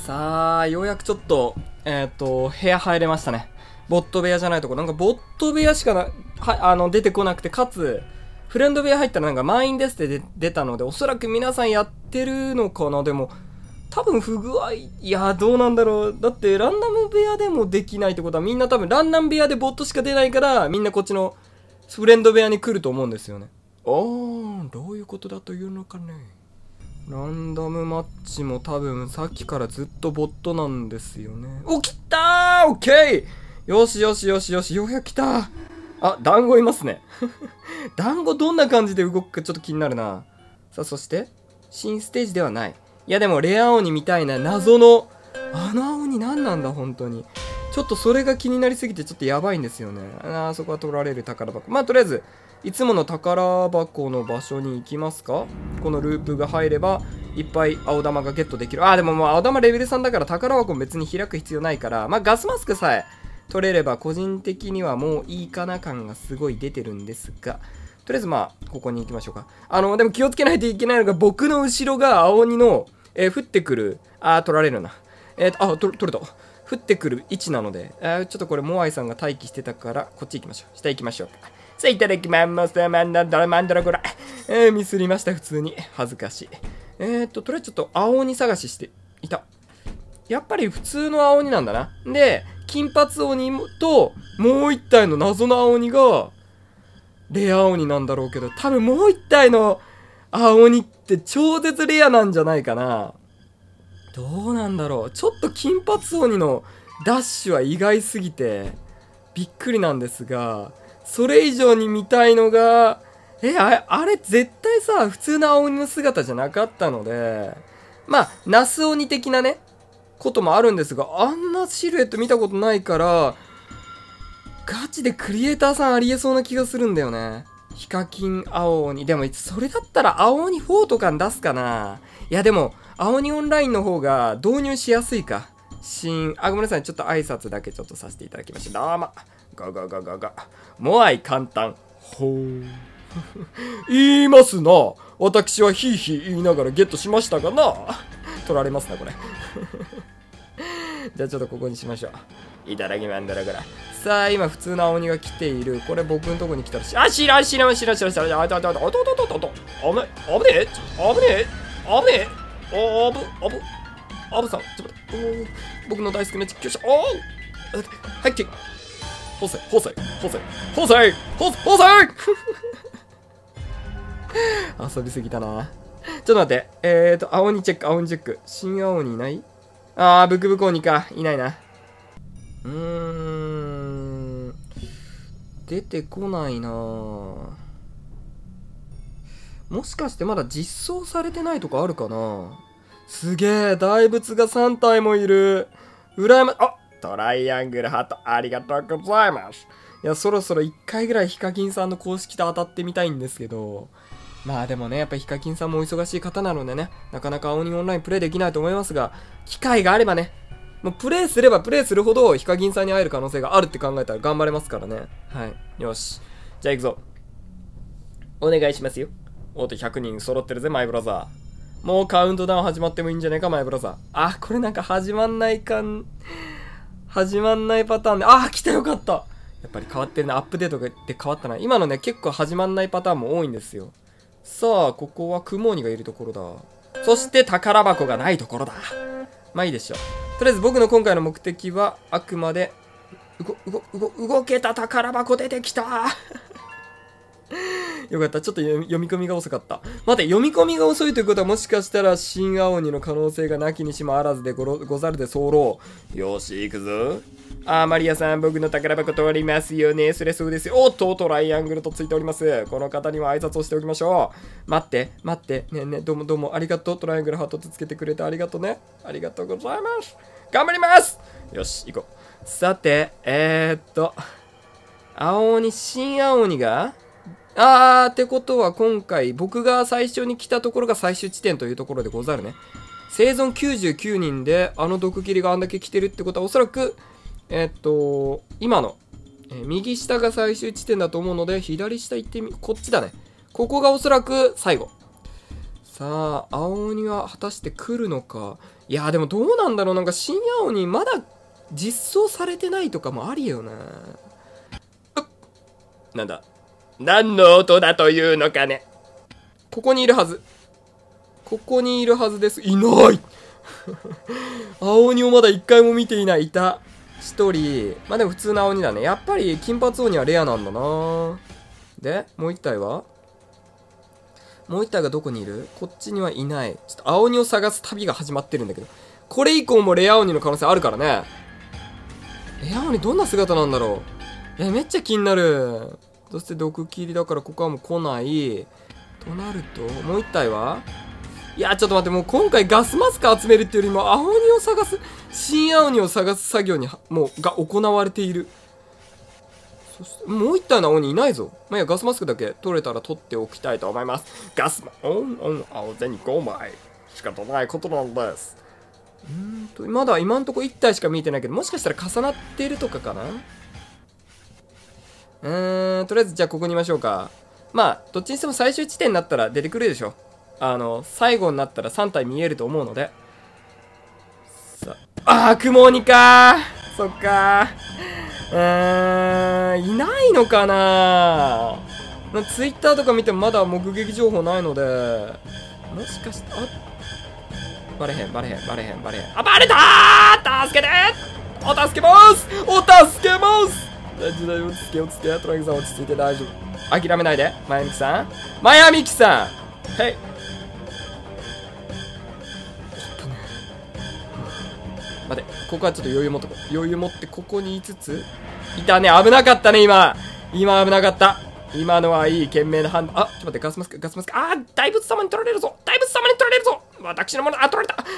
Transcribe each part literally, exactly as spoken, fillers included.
さあ、ようやくちょっと、えっと、部屋入れましたね。ボット部屋じゃないとこ。なんかボット部屋しかな、は、あの、出てこなくて、かつ、フレンド部屋入ったらなんか満員ですって出たので、おそらく皆さんやってるのかな。でも、多分不具合、いや、どうなんだろう。だって、ランダム部屋でもできないってことは、みんな多分、ランダム部屋でボットしか出ないから、みんなこっちの、フレンド部屋に来ると思うんですよね。おー、どういうことだというのかね。ランダムマッチも多分さっきからずっとボットなんですよね。お、来たー、オッケー、よしよしよしよし、ようやく来た。あ、団子いますね。団子どんな感じで動くかちょっと気になるな。さあ、そして、新ステージではない。いやでもレア鬼みたいな謎の、あの鬼何なんだ本当に。ちょっとそれが気になりすぎてちょっとやばいんですよね。あー、そこは取られる宝箱。まあとりあえず、いつもの宝箱の場所に行きますか。このループが入ればいっぱい青玉がゲットできる。あー、でももう青玉レベルさんだから宝箱も別に開く必要ないから、まあガスマスクさえ取れれば個人的にはもういいかな感がすごい出てるんですが、とりあえずまあここに行きましょうか。あのでも気をつけないといけないのが、僕の後ろが青鬼の、えー、降ってくる、あー取られるな、えーと、あ、取れた、降ってくる位置なので、あーちょっとこれモアイさんが待機してたからこっち行きましょう。下行きましょうか。さあ、いただきます。マンダラマンダラゴラ。えー、ミスりました、普通に。恥ずかしい。えーっと、とりあえずちょっと青鬼探ししていた。やっぱり普通の青鬼なんだな。で、金髪鬼と、もう一体の謎の青鬼が、レア鬼なんだろうけど、多分もう一体の青鬼って超絶レアなんじゃないかな。どうなんだろう。ちょっと金髪鬼のダッシュは意外すぎて、びっくりなんですが、それ以上に見たいのが、え、あれ、あれ絶対さ、普通の青鬼の姿じゃなかったので、まあ、ナス鬼的なね、こともあるんですが、あんなシルエット見たことないから、ガチでクリエイターさんありえそうな気がするんだよね。ヒカキン青鬼。でも、それだったら青鬼フォーとかに出すかな。いや、でも、青鬼オンラインの方が導入しやすいか。新、あ、ごめんなさい。ちょっと挨拶だけちょっとさせていただきました。どうも。ガガガガガ。モアイ簡単。ほー。言いますな。私はヒーヒー言いながらゲットしましたがな。取られますな、これ。じゃあちょっとここにしましょう。いただきまんだらから。さあ、今普通の青鬼が来ている。これ僕のとこに来たらし、あ、知らん知らん知らん知らん知らん知らん。あ、あ、あ、あ、あ、あ、あ、あ、あ、危ねえ、危ねえ、危ねえ、危ねえ。あぶ、あぶ、あぶさん、ちょっと待って。僕の大好きな実況者。おおはい、キック。ホセ、ホセ、ホセ、ホセ、ホセ、ホセ遊びすぎたな。ちょっと待って。えーと、青鬼チェック、青鬼チェック。新青鬼いない？あー、ブクブク鬼か。いないな。うーん。出てこないな。もしかしてまだ実装されてないとかあるかな。すげえ、大仏がさん体もいる。うらやま、あ、トライアングルハート、ありがとうございます。いや、そろそろいっかいぐらいヒカキンさんの公式と当たってみたいんですけど、まあでもね、やっぱヒカキンさんもお忙しい方なのでね、なかなか青鬼オンラインプレイできないと思いますが、機会があればね、もうプレイすればプレイするほどヒカキンさんに会える可能性があるって考えたら頑張れますからね。はい。よし。じゃあ行くぞ。お願いしますよ。おっとひゃくにん揃ってるぜ、マイブラザー。もうカウントダウン始まってもいいんじゃないか、マイブラザー。あ、これなんか始まんないかん、始まんないパターンで、あ、来たよかった。やっぱり変わってるね。アップデートで変わったな。今のね、結構始まんないパターンも多いんですよ。さあ、ここはクモ鬼がいるところだ。そして宝箱がないところだ。まあいいでしょう。とりあえず僕の今回の目的は、あくまで、うご、うご、うご、動けた宝箱出てきたよかった。ちょっと読み込みが遅かった。待って、読み込みが遅いということはもしかしたら新青鬼の可能性がなきにしもあらずでごろござるで候。よし、行くぞ。あー、マリアさん、僕の宝箱通りますよね。それそうですよ。おっと、トライアングルとついております。この方には挨拶をしておきましょう。待って、待って。ねえねえ、どうもどうもありがとう。トライアングルハートとつけてくれてありがとうね。ありがとうございます。頑張ります。よし、行こう。さて、えー、っと、青鬼、新青鬼があー、ってことは今回僕が最初に来たところが最終地点というところでござるね。生存きゅうじゅうきゅうにんであの毒斬りがあんだけ来てるってことはおそらく、えー、っと、今の、えー、右下が最終地点だと思うので、左下行ってみ、こっちだね。ここがおそらく最後。 さあ、青鬼は果たして来るのか。いやーでもどうなんだろう。なんか新青鬼まだ実装されてないとかもありよな。なんだ。何の音だというのかね。ここにいるはず。ここにいるはずです。いない青鬼をまだ一回も見ていない。いた。一人。まあでも普通の青鬼だね。やっぱり金髪鬼はレアなんだな。で、もう一体はもう一体がどこにいる？こっちにはいない。ちょっと青鬼を探す旅が始まってるんだけど。これ以降もレア鬼の可能性あるからね。レア鬼どんな姿なんだろう。え、めっちゃ気になる。そして毒切りだからここはもう来ない。となると、もう一体はいや、ちょっと待って、もう今回ガスマスク集めるっていうよりも、青鬼を探す、新青鬼を探す作業に、もう、が行われている。そして、もう一体の青鬼いないぞ。まあ、いや、ガスマスクだけ取れたら取っておきたいと思います。ガスマ、オンオン、青銭ごまい。仕方ないことなんです。うーんと、まだ今んとこいち体しか見えてないけど、もしかしたら重なってるとかかな。うーん、とりあえずじゃあここにいましょうか。まあ、どっちにしても最終地点になったら出てくるでしょ。あの、最後になったらさん体見えると思うので。さあ、あー、雲鬼かー。そっかー。うーん、いないのかなー。ツイッターとか見てもまだ目撃情報ないので、もしかして、あ、バレへん、バレへん、バレへん、バレへん。あ、バレたー。助けてー。お助けますお助けます大丈夫、大丈夫、落ち着け、落ち着け。トランクさん落ち着いて大丈夫。諦めないで。マヤミキさん。マヤミキさんへい。待て、ここはちょっと余裕持っとこう。余裕持ってここにいつついたね。危なかったね、今。今危なかった。今のはいい、賢明な判断。あ、ちょっと待って、ガスマスク、ガスマスク。あー、大仏様に取られるぞ。大仏様に取られるぞ。私のもの、あ、取られた。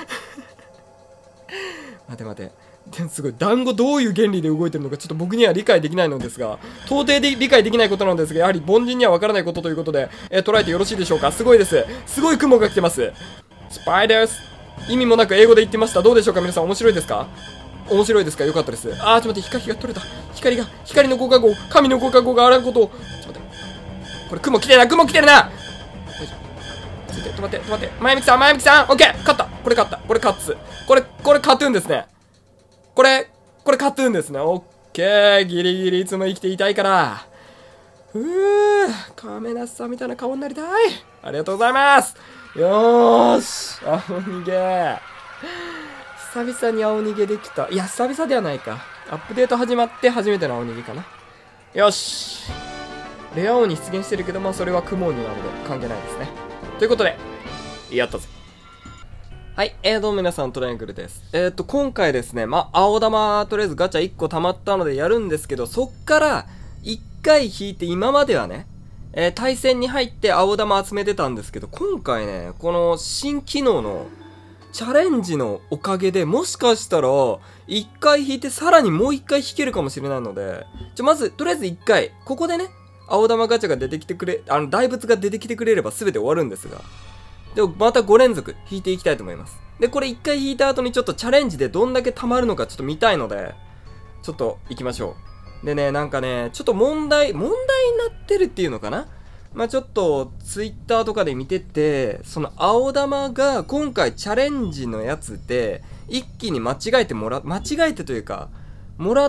待て待て。すごい。団子どういう原理で動いてるのかちょっと僕には理解できないのですが、到底で理解できないことなんですが、やはり凡人にはわからないことということで、えー、捉えてよろしいでしょうか。すごいです。すごい雲が来てます。スパイです。意味もなく英語で言ってました。どうでしょうか皆さん。面白いですか？面白いですか？よかったです。あー、ちょっと待って、光が取れた。光が、光のご加護、神のご加護があらんことを。ちょっと待って。これ雲来てるな、雲来てるな。大丈夫。ちょっと待って、待って。前向きさん、前向きさん。オッケー、勝った。これ勝った。これ勝つ。これ、これカトゥーンですね。これ、これカトゥーンですね。オッケー。ギリギリいつも生きていたいから。うー、カメナスさんみたいな顔になりたい。ありがとうございます。よーし。青逃げ。久々に青逃げできた。いや、久々ではないか。アップデート始まって初めての青逃げかな。よし。レア鬼出現してるけど、まあそれは雲鬼なので関係ないですね。ということで、やったぜ。はい、えー、どうも皆さん、トライアングルです。えーと、今回ですね、まあ、青玉、とりあえずガチャいっこ溜まったのでやるんですけど、そっから、いっかい引いて、今まではね、えー、対戦に入って青玉集めてたんですけど、今回ね、この新機能の、チャレンジのおかげで、もしかしたら、いっかい引いて、さらにもういっかい引けるかもしれないので、じゃ、まず、とりあえずいっかい、ここでね、青玉ガチャが出てきてくれ、あの、大仏が出てきてくれれば全て終わるんですが、でもまたご連続引いていきたいと思います。で、これいっかい引いた後にちょっとチャレンジでどんだけ溜まるのかちょっと見たいので、ちょっと行きましょう。でね、なんかね、ちょっと問題、問題になってるっていうのかな？まあちょっとツイッターとかで見てて、その青玉が今回チャレンジのやつで、一気に間違えてもら、間違えてというか、もらって、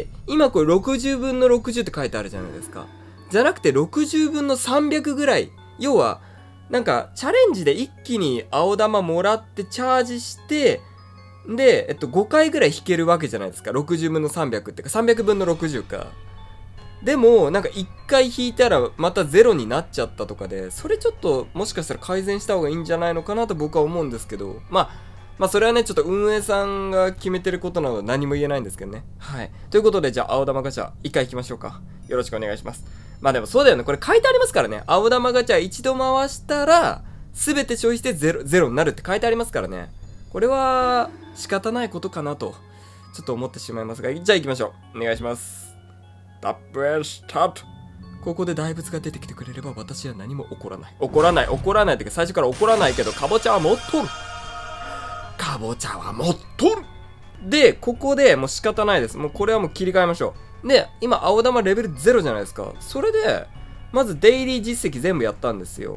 今これろくじゅうぶんのろくじゅうって書いてあるじゃないですか。じゃなくてろくじゅうぶんのさんびゃくぐらい。要は、なんか、チャレンジで一気に青玉もらってチャージして、で、えっと、ごかいぐらい引けるわけじゃないですか。ろくじゅうぶんのさんびゃくってか、さんびゃくぶんのろくじゅうか。でも、なんかいっかい引いたらまたゼロになっちゃったとかで、それちょっともしかしたら改善した方がいいんじゃないのかなと僕は思うんですけど、まあ、まあそれはね、ちょっと運営さんが決めてることなので何も言えないんですけどね。はい。ということで、じゃあ青玉ガチャいっかい引きましょうか。よろしくお願いします。まあでもそうだよね。これ書いてありますからね。青玉ガチャ一度回したら、すべて消費してゼロ、ゼロになるって書いてありますからね。これは仕方ないことかなと、ちょっと思ってしまいますが、じゃあ行きましょう。お願いします。タップへスタート。ここで大仏が出てきてくれれば私は何も起こらない。怒らない、怒らないってか最初から怒らないけど、かぼちゃは持っとる。かぼちゃは持っとる。で、ここでもう仕方ないです。もうこれはもう切り替えましょう。で、今青玉レベルゼロじゃないですか。それで、まずデイリー実績全部やったんですよ。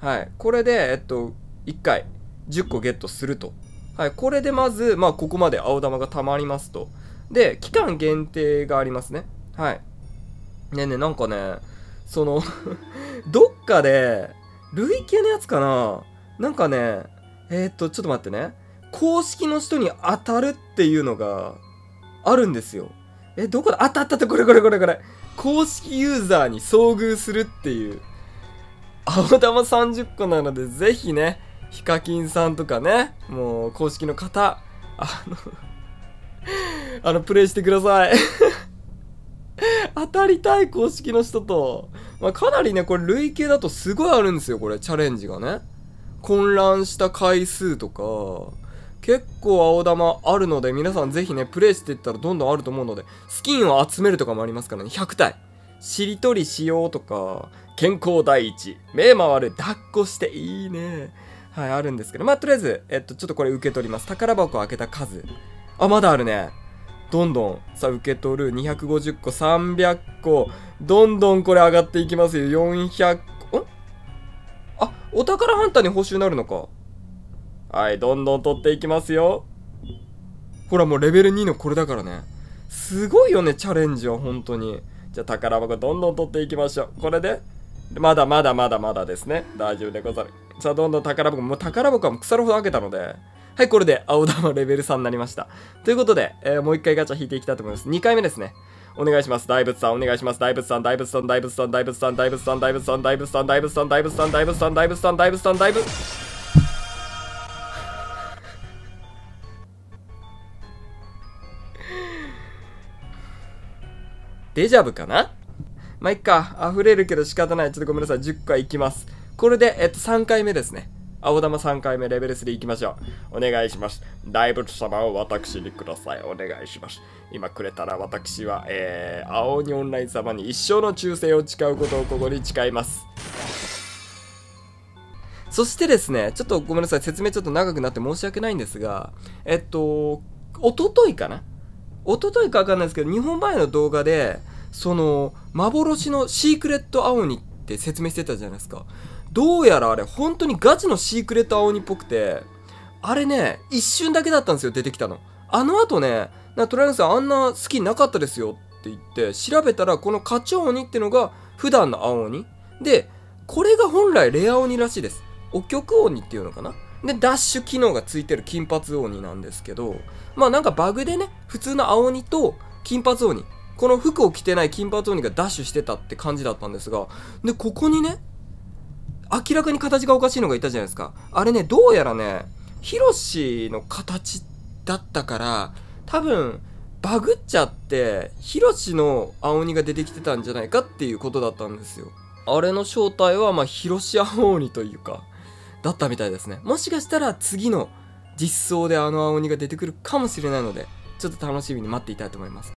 はい。これで、えっと、いっかいじゅっこゲットすると。はい。これでまず、まあ、ここまで青玉が溜まりますと。で、期間限定がありますね。はい。ねえねえ、なんかね、そのどっかで、累計のやつかな、なんかね、えー、っと、ちょっと待ってね。公式の人に当たるっていうのがあるんですよ。え、どこだ、あったあったあった、これこれこれこれ。公式ユーザーに遭遇するっていう。青玉さんじゅっこなので、ぜひね、ヒカキンさんとかね、もう公式の方、あのあの、プレイしてください。当たりたい公式の人と。まあ、かなりね、これ累計だとすごいあるんですよ、これ、チャレンジがね。混乱した回数とか、結構青玉あるので、皆さんぜひね、プレイしていったらどんどんあると思うので、スキンを集めるとかもありますからね、ひゃくたい。しりとりしようとか、健康第一、目回る、抱っこしていいね。はい、あるんですけど、まあ、とりあえず、えっと、ちょっとこれ受け取ります。宝箱を開けた数。あ、まだあるね。どんどん、さあ、受け取る。にひゃくごじゅっこ、さんびゃっこ。どんどんこれ上がっていきますよ。よんひゃっこ。んあ、お宝ハンターに報酬になるのか。はい、どんどん取っていきますよ。ほら、もうレベルにのこれだからね。すごいよね、チャレンジは、本当に。じゃあ、宝箱どんどん取っていきましょう。これで、まだまだまだまだですね。大丈夫でござる。さあ、どんどん宝箱、もう宝箱は腐るほど開けたので、はい、これで青玉レベルさんになりました。ということで、えー、もう一回ガチャ引いていきたいと思います。にかいめですね。お願いします。大仏さん、お願いします。大仏さん、大仏さん、大仏さん、大仏さん、大仏さん、大仏さん、大仏さん、大仏さん、大仏さん、大仏さん、大仏さん、大仏さん、大仏。デジャブかな。まあ、いっか。溢れるけど仕方ない。ちょっとごめんなさい。じゅっかいいきます。これで、えっと、さんかいめですね。青玉さんかいめレベルスリーいきましょう。お願いします。大仏様を私にください。お願いします。今くれたら私は、えー、青鬼オンライン様に一生の忠誠を誓うことをここに誓います。そしてですね、ちょっとごめんなさい。説明ちょっと長くなって申し訳ないんですが、えっと、おとといかなおとといかわかんないですけど、にほんまえの動画で、その、幻のシークレット青鬼って説明してたじゃないですか。どうやらあれ、本当にガチのシークレット青鬼っぽくて、あれね、一瞬だけだったんですよ、出てきたの。あの後ね、なトライアンさんあんな好きなかったですよって言って、調べたら、この花鳥鬼ってのが普段の青鬼。で、これが本来レア鬼らしいです。お曲鬼っていうのかな。で、ダッシュ機能がついてる金髪鬼なんですけど、まあなんかバグでね、普通の青鬼と金髪鬼、この服を着てない金髪鬼がダッシュしてたって感じだったんですが、で、ここにね、明らかに形がおかしいのがいたじゃないですか。あれね、どうやらね、ヒロシの形だったから、多分、バグっちゃって、ヒロシの青鬼が出てきてたんじゃないかっていうことだったんですよ。あれの正体は、まあ、ヒロシ青鬼というか、だったみたいですね。もしかしたら次の実装であの青鬼が出てくるかもしれないので、ちょっと楽しみに待っていたいと思います。